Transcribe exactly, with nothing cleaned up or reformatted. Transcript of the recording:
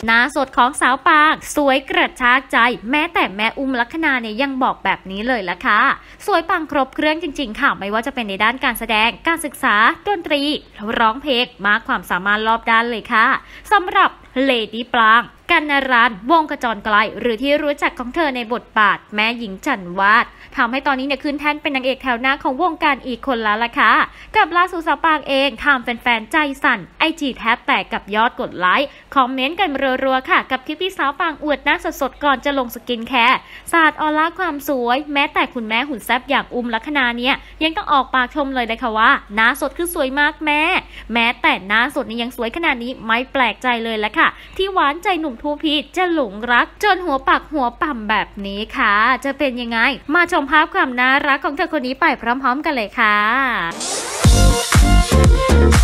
หน้าสดของสาวปางสวยกระชากใจแม้แต่แม่อุ้มลักษณาเนี่ยยังบอกแบบนี้เลยละค่ะสวยปังครบเครื่องจริงๆค่ะไม่ว่าจะเป็นในด้านการแสดงการศึกษาดนตรีร้องเพลงมากความสามารถรอบด้านเลยค่ะสำหรับเลดี้ปรางกัณรันวงกระจรไกลหรือที่รู้จักของเธอในบทบาทแม่หญิงจันวาดทำให้ตอนนี้เนี่ยขึ้นแท่นเป็นนางเอกแถวหน้าของวงการอีกคนแล้วล่ะค่ะกับล่าสุดสาวปางเองทำแฟนๆใจสั่นไอจีแทบแตกกับยอดกดไลค์คอมเมนต์กันรัวๆค่ะกับคลิปที่สาวปางอวดหน้าสดๆก่อนจะลงสกินแคร์สาดออร่าความสวยแม้แต่คุณแม่หุ่นแซ่บอย่างอุ้มลักษณาเนี่ยยังต้องออกปากชมเลยนะคะว่าหน้าสดคือสวยมากแม่แม้แต่หน้าสดนี่ยังสวยขนาดนี้ไม่แปลกใจเลยละค่ะที่หวานใจหนุ่มทูพีจะหลงรักจนหัวปักหัวปั่มแบบนี้ค่ะจะเป็นยังไงมาชมภาพความน่ารักของเธอคนนี้ไปพร้อมๆกันเลยค่ะ